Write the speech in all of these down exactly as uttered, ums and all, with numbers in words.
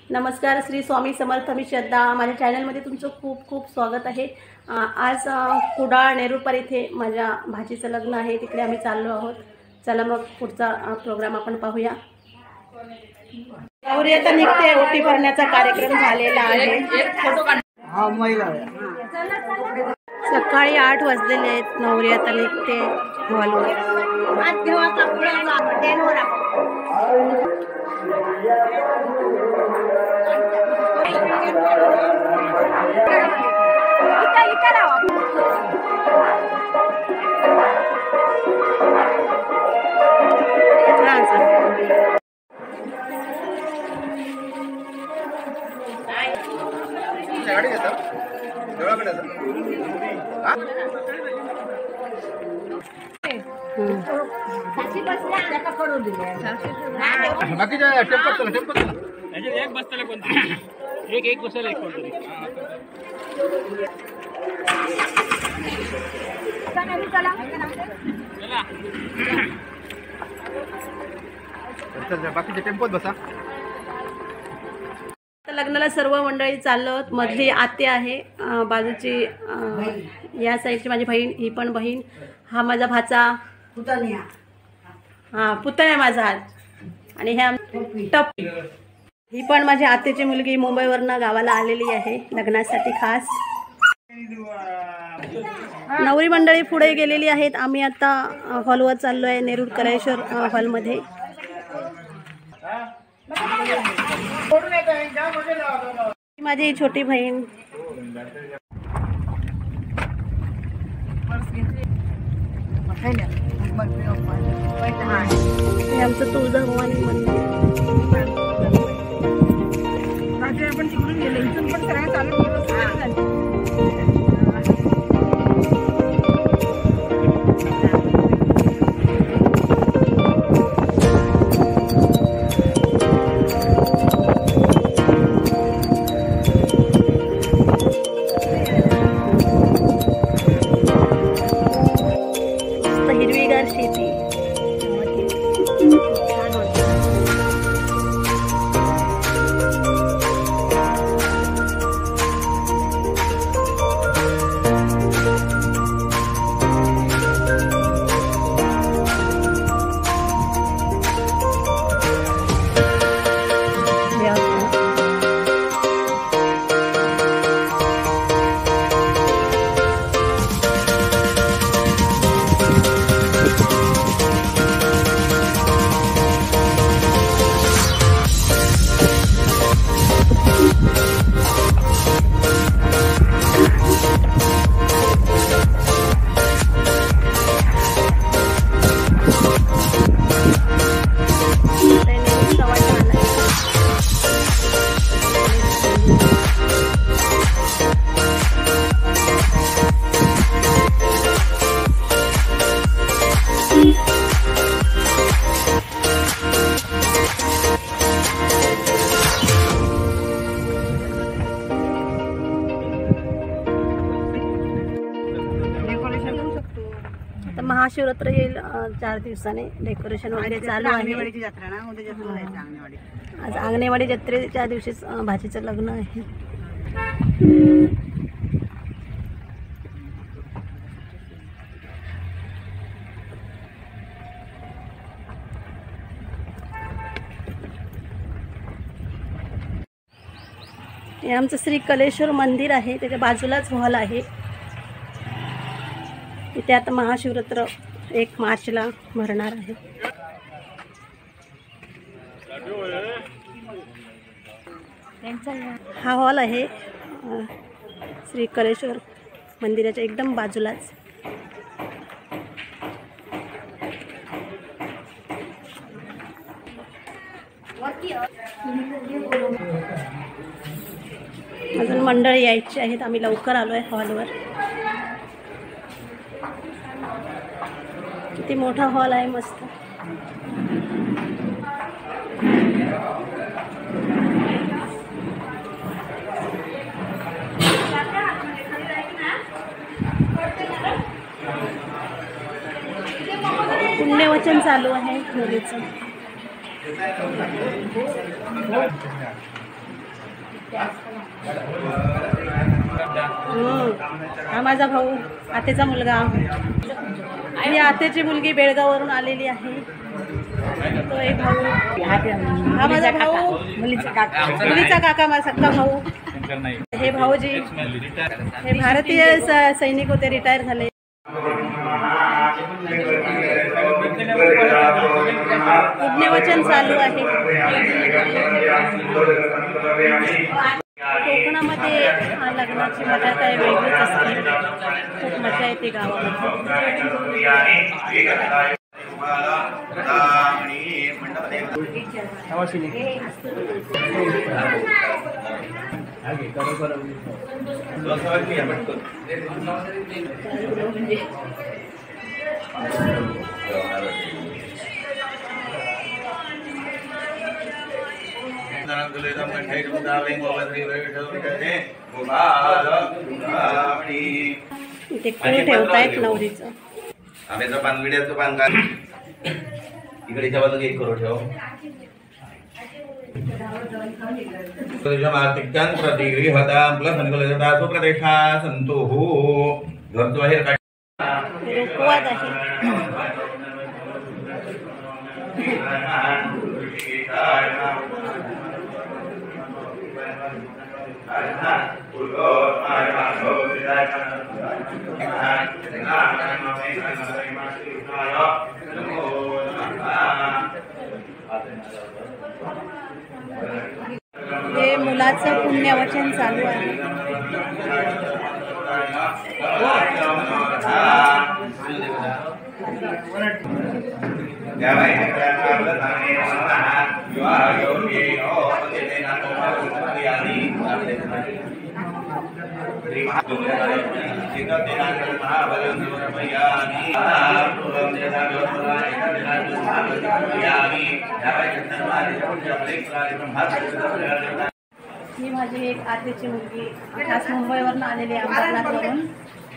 नमस्कार, श्री स्वामी समर्थ. मी श्रद्धा. माझ्या चॅनलमध्ये तुमचं खूप खूप स्वागत आहे. आज कुडाळ नेरुरपार इथे माझ्या भाचीचं लग्न आहे, तिकडे आम्ही चाललो आहोत. चला मग पुढचा प्रोग्राम आपण पाहूया. गौरी आता निघते, ओटी भरण्याचा कार्यक्रम झालेला आहे. सकाळी आठ वाजलेले आहेत. नवरी आता निघते हॉलवर. एक बसताना कोणतरी एक एक बसायला एक कोणतरी बाकीच्या टेम्पोत बसा. लग्नाला सर्व मंडळी चालत. मधली आत्या आहे, बाजूची या साईडची माझी बहीण, ही पण बहीण. हा माझा भाचा पुतण्या, हा पुतण्या माझा. आणि ह्या टप्पी, ही पण माझी आत्याची मुलगी मुंबईवरनं गावाला आलेली आहे लग्नासाठी खास. नवरी मंडळी पुढे गेलेली आहेत. आम्ही आता हॉलवर चाललो आहे, नेरूर कलेश्वर हॉलमध्ये. माझी छोटी बहीण, हे आमचं तुळजाभवानी मंदिर. आपण तिकडून गेलो, इथून पण करायला चालू केलं. हिरवीगार शेती. महाशिवरात्र येईल चार दिवसाने. डेकोरेशन वगैरे चालू आहे. आज आंगणेवाडी जत्रेच्या दिवशीच भाचीचं लग्न आहे. हे आमचं श्री कलेश्वर मंदिर आहे, त्याच्या बाजूलाच हॉल आहे. इथे आता महाशिवरात्र एक मार्चला भरणार आहे. हा हॉल आहे श्री कलेश्वर मंदिराच्या एकदम बाजूलाच. अजून मंडळी यायची आहेत. आम्ही लवकर आलो आहे हॉलवर. किती मोठा हॉल आहे, मस्त. पुण्यवचन चालू आहे मुलीचं. हम्म. हा माझा भाऊ, आतेचा मुलगा. आणि आतेची मुलगी बेळगाववरून आलेली आहे. तो एक भाऊ. हा माझा भाऊ, मुलीचा काका, मुलीचा काका माझा सक्का भाऊ. हे भाऊजी हे भारतीय स- सैनिक होते, रिटायर झाले. यज्ञवचन चालू आहे. कोकणामध्ये लग्नाची मजा काय वेगळीच असते. खूप मजा येते गावामध्ये. ते फूल ठेवतायत नवरीचं. आंब्याचं पान, विड्याचं पान का इकडच्या बाजूला एक करोड ठेव. प्रतिष्ठा संतो हो घरचं बाहेर काढ. रुकवात आहे. हे मुलाचं पुण्यवचन चालू आहे. ही माझी एक आतेची मुलगी, खास मुंबईवरून आलेली आहे, अंबरनाथवरून.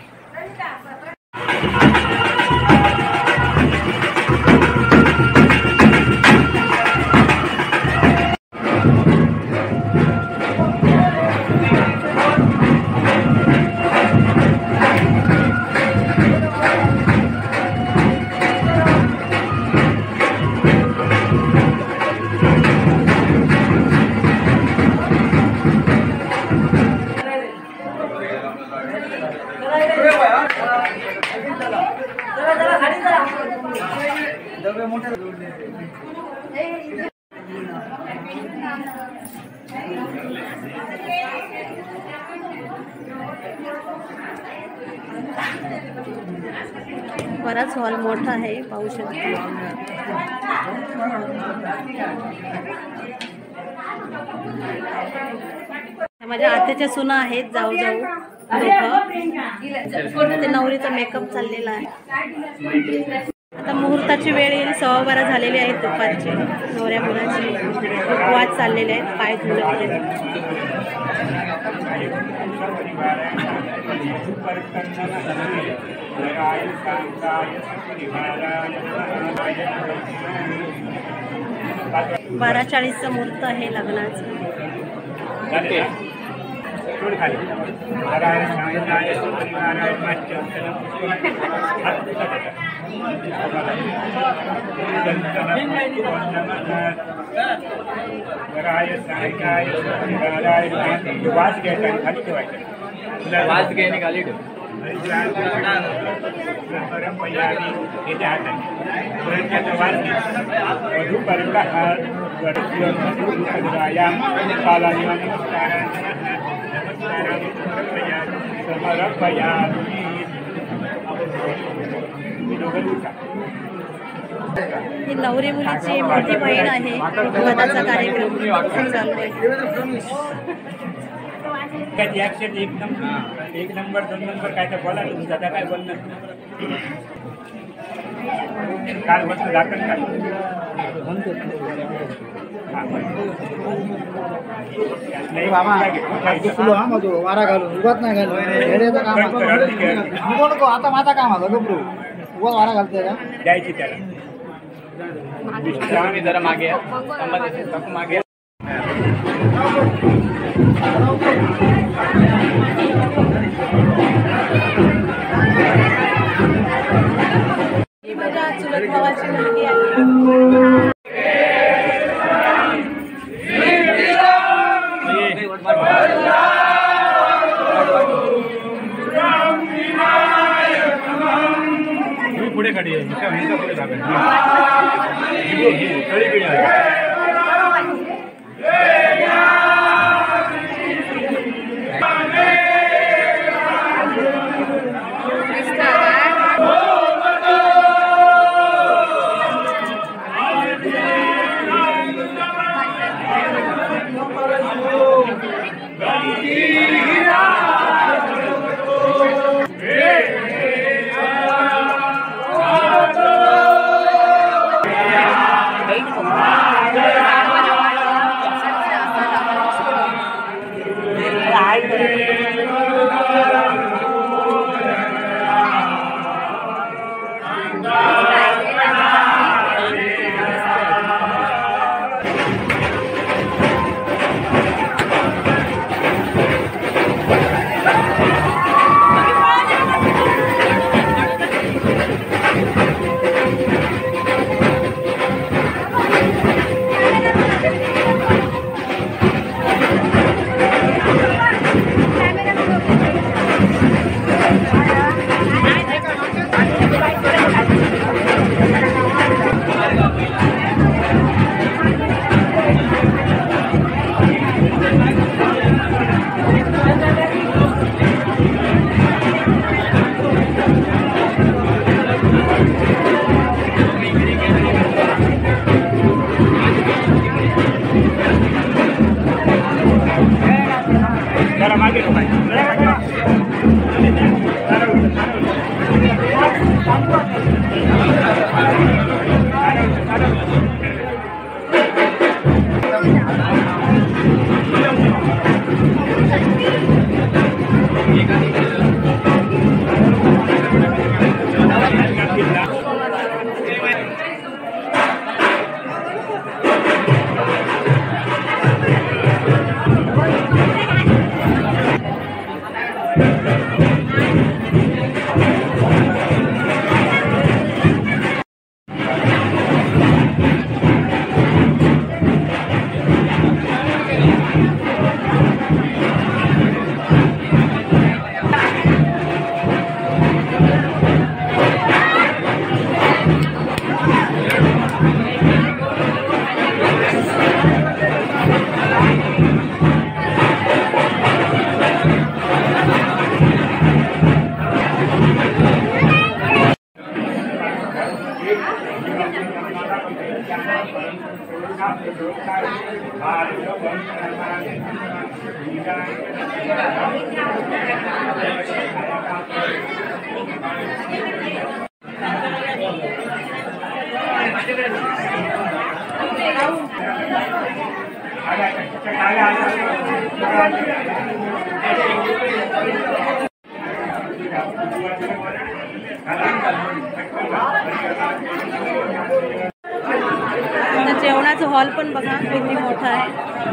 बराच हॉल मोठा आहे, पाहू शकतो. माझ्या आत्याच्या सुना आहेत, जाऊ जाऊ दोघं. ते नवरीचा मेकअप चाललेला आहे. आता मुहूर्ताची वेळ येईल, सव्वा बारा झालेली आहेत दुपारची. नवऱ्या मुलाची उपवास चाललेले आहेत, पाय धुण्यापर्यंत. बारा चाळीसचा मुहूर्त आहे लग्नाचं. वाच घ्यायचा खाली ठेवायचं. वाच घ्यायने खाली ठेव. ही नवरी मुलीची मोठी बहीण आहे. वदाचा कार्यक्रम चालू आहे. एक नंबर एक नंबर दोन नंबर काय तर बोला. तुम्ही दादा काय बोलणार काल बस दाखल काय वारा घालून उगाच नाही घालून नको. आता माझा काम आहे गबरू, उगा वारा घालतोय का द्यायची त्याला. जरा मागे मागे ही माझ्या चुलत भावाची मुलगी आहे. पुढे काढी पुढे जेवणाचं हॉल पण बघा किती मोठा आहे.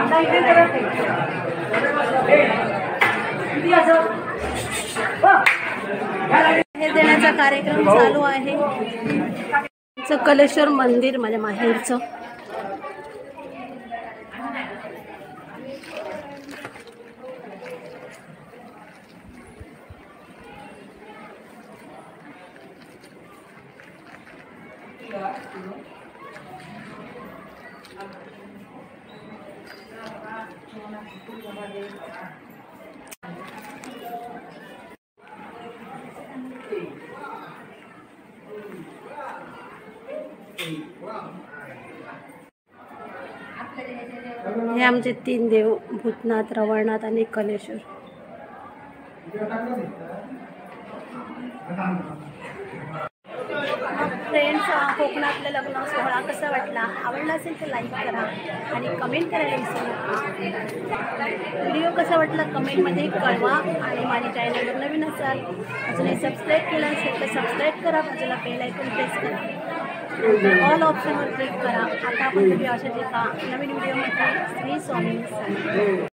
हे देण्याचा कार्यक्रम चालू आहे. कलेश्वर मंदिर माझ्या माहेरचं. हे आमचे तीन देव भूतनाथ, रवळनाथ आणि कलेश्वर. फ्रेंड्स, कोकणातलं लग्न सोहळा कसा वाटला? आवडला असेल तर लाईक करा आणि कमेंट करायला विसरू नका. व्हिडिओ कसा वाटला कमेंटमध्ये कळवा. आणि माझ्या चॅनलवर नवीन असाल, अजूनही सबस्क्राईब केलं असेल तर सबस्क्राईब करा, बाजूला बेल आयकॉन प्रेस करा. नंतर ऑल ऑप्शनवर क्लिक करा. आता आपण भेटूया अशाच एका नवीन व्हिडिओमध्ये. श्री स्वामी समर्थ.